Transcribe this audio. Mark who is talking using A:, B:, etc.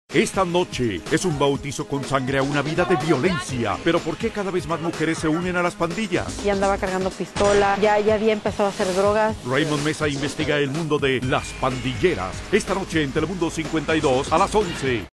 A: Esta noche es un bautizo con sangre a una vida de violencia. Pero ¿por qué cada vez más mujeres se unen a las pandillas?
B: Ya andaba cargando pistola, ya había empezado a hacer drogas.
A: Raymond Mesa investiga el mundo de las pandilleras. Esta noche en Telemundo 52 a las 11.